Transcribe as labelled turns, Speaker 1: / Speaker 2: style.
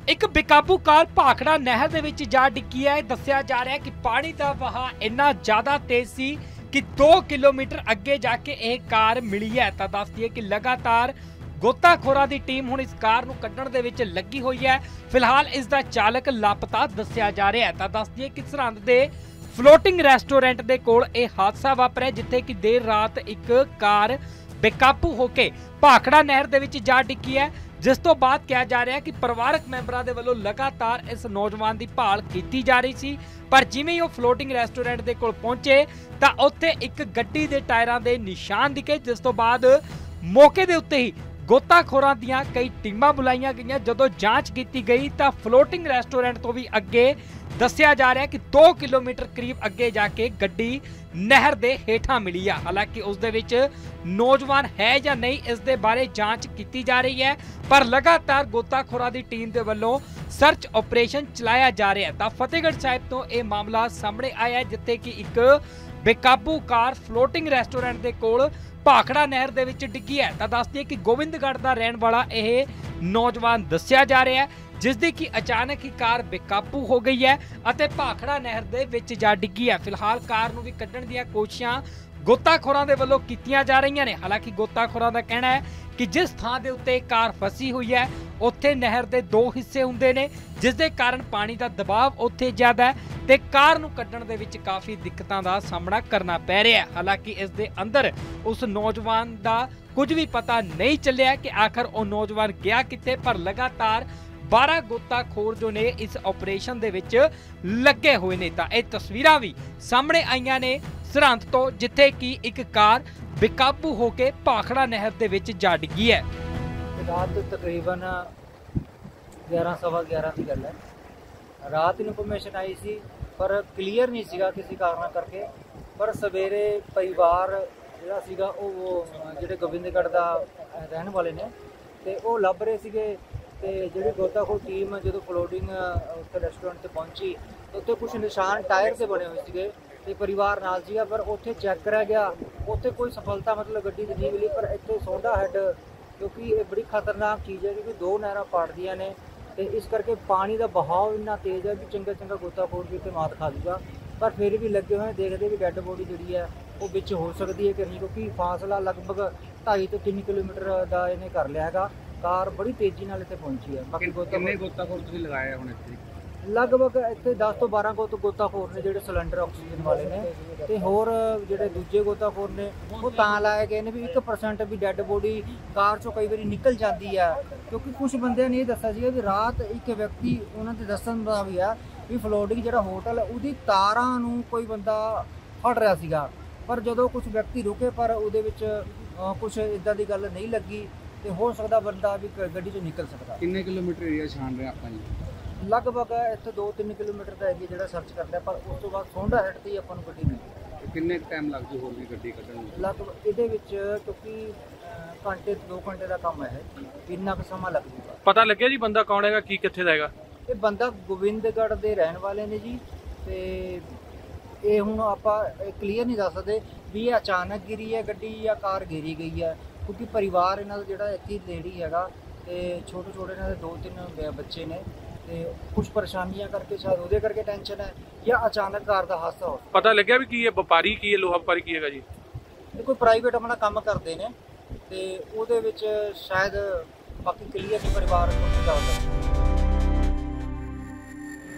Speaker 1: एक बेकाबू कार भाखड़ा नहर दे विच जा डिग्गी है। दस्सिया जा रहा है कि पानी का वहाव इन्ना ज़्यादा तेज सी कि 2 किलोमीटर अगे जाके यह कार मिली है। तो दस दिए कि लगातार गोताखोरां दी टीम हुण इस कार नूं कड्ढण दे विच लगी हुई है। फिलहाल इसका चालक लापता दस्सिया जा रहा है। तो दस दिए कि सरहंद दे फ्लोटिंग रेस्टोरेंट दे कोल यह हादसा वापरिया, जिथे कि देर रात एक कार बेकाबू होके भाखड़ा नहर दे विच जा डिग्गी है, जिस तो बाद कहा जा रहा है कि परिवारक मैंबरां दे वल्लों लगातार इस नौजवान की भाल की जा रही सी। पर जिवें ही फ्लोटिंग रेस्टोरेंट दे कोल पहुंचे तां उत्थे एक गड्डी दे टायरां दे निशान दिखे, जिस तो बाद मौके दे उत्ते ही गोताखोरां दीआं कई टीमां बुलाईआं गईआं। जदों जांच की गई तां फ्लोटिंग रेस्टोरेंट तो भी अगे दस्सिया जा रहा है कि 2 किलोमीटर करीब अगे जाके गड्डी नहर दे हेठां मिली है। हालांकि उस दे विच नौजवान है या नहीं, इस दे बारे जांच की जा रही है, पर लगातार गोताखोरां दी टीम दे वल्लों सर्च ऑपरेशन चलाया जा रहा है। तां फतेहगढ़ साहिब तो यह मामला सामने आया है, जिथे कि एक बेकाबू कार फ्लोटिंग रेस्टोरेंट दे कोल भाखड़ा नहर दे विच डिग्गी है। तां दस दिए कि गोबिंदगढ़ दा रहण वाला यह नौजवान दस्सिया जा रहा है, जिसदी कि अचानक ही कार बेकाबू हो गई है अते भाखड़ा नहर दे विच जा डिग्गी है। फिलहाल कार नूं भी कड्ढण दीआं कोशिशां गोताखोरां दे वल्लों कीतीआं जा रहीआं ने। हालांकि गोताखोरां दा कहना है कि जिस थां दे उत्ते कार फसी हुई है उत्थे नहर दे 2 हिस्से हुंदे ने, जिस दे कारण पानी दा दबाव उत्थे ज़्यादा है ते कार नूं कड्ढण दे विच काफ़ी दिक्कतां दा सामना करना पै रिहा है। हालांकि इस दे अंदर उस नौजवान दा कुछ भी पता नहीं चलिया कि आखिर वो नौजवान गया कित्थे, पर लगातार 12 गोताखोर जो ने इस ऑपरेशन दे विच लगे हुए ने। तां इह तस्वीरां भी सामने आईयां ने सरहंद तो, जिथे कि एक कार बेकाबू होके भाखड़ा नहर दे विच जा डिग्गी है।
Speaker 2: रात तकरीबन 11 सवा 11 की गल है। रात इन्फॉर्मेशन आई सी, पर क्लीयर नहीं सीगा किसी कारण करके। पर सवेरे परिवार जिहड़ा सीगा वो जिहड़े गोबिंदगढ़ दा रहण वाले ने ते वो लभ रहे सीगे। ते जिहड़ी गोताखोर टीम जो फ्लोटिंग उत्थे रेस्टोरेंट ते पहुंची तो उत्थे कुछ निशान टायर से बने हुए सीगे ते परिवार नाल सीगा, पर उत्थे चैक करा गया उत्थे कोई सफलता मतलब गड्डी दी नहीं मिली। पर इत्थे सोंडा हैड, क्योंकि ये बड़ी खतरनाक चीज़ है, क्योंकि 2 नहरां पाड़दियां ने ते इस करके पानी का बहाव इन्ना तेज़ है कि चंगा गोताखोर भी इत्थे मात खा दूगा। पर फिर भी लगे हुए देखते भी डैड बॉडी जी है वो बिच हो सकती है कि नहीं, क्योंकि फासला लगभग 2.5 ਤੋਂ 3 किलोमीटर का इन्हें कर लिया है। कार बड़ी तेजी नाल इत्थे पहुंची है। बाकी
Speaker 3: गोताखोर तुसीं लगाए हुण इत्थे
Speaker 2: लगभग इत्थे 10 ਤੋਂ 12 गोताखोर ने जिहड़े सिलेंडर ऑक्सीजन वाले ने ते होर जिहड़े दूजे गोताखोर ने वो तां लाए गए ने भी 1% भी डैड बॉडी कार चों कई बारी निकल जाती है। क्योंकि कुछ बंदिਆਂ ने दस्सिया सी कि रात एक व्यक्ति उन्हां दे दस्सण दा भी है भी फ्लोटिंग जिहड़ा होटल है उहदी तारां नूं कोई बंदा फड़ रहा सीगा, पर जदों कुछ व्यक्ति रुके पर उहदे विच कुछ इदां दी गल नहीं लगी ते हो सकदा बंदा भी गड्डी चों निकल सकदा।
Speaker 3: किन्ने किलोमीटर एरिया छान रहे आपां जी?
Speaker 2: लगभग इत्थे 2-3 किलोमीटर का एरिया जिहड़ा सर्च करदा, पर उस तो बाद सोंडा हैड ते ही आपां नूं गड्डी मिली।
Speaker 3: किन्ने टाइम लग जू होर भी गड्डी कड्ढण नूं?
Speaker 2: लगभग इहदे विच क्योंकि घंटे 2 घंटे का काम है, इन्ना कुछ समा लग जूगा।
Speaker 4: पता लग्या जी बंदा कौन हैगा, की कित्थे दा हैगा?
Speaker 2: ये बंदा गोबिंदगढ़ दे रहण वाले ने जी। ते ये हुण आपां क्लीयर नहीं दस सकदे भी ये अचानक गिरी है गड्डी या कार गिरी गई है, क्योंकि परिवार इन्हां दा जिहड़ा इत्थे लेडी हैगा ते छोटे इन्हां दे 2-3 बच्चे ने ते कुछ परेशानियां करके शायद उहदे करके टेंशन है या अचानक कार दा हादसा हो।
Speaker 4: पता लग्या भी की है व्यापारी की है, लोहा व्यापारी की हैगा जी?
Speaker 2: ये कोई प्राइवेट अपना काम करते ने ते उहदे विच शायद बाकी क्लीयर नहीं परिवार को नहीं दस सकदे।